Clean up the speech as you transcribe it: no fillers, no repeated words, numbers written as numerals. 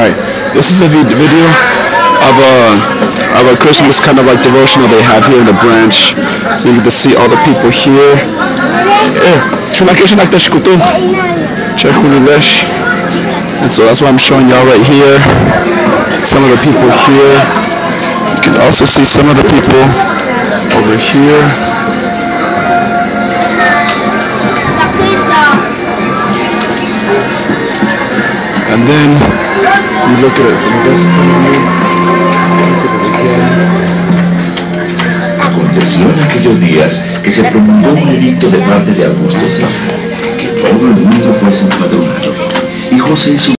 Alright, this is a video of a Christmas kind of like devotional they have here in the branch. So you get to see all the people here. And so that's what I'm showing y'all right here. Some of the people here. You can also see some of the people over here. And then you look at it. Aconteció en aquellos días que se promulgó un edicto de parte de Augusto César, que todo el mundo fuese empadronado, y José y su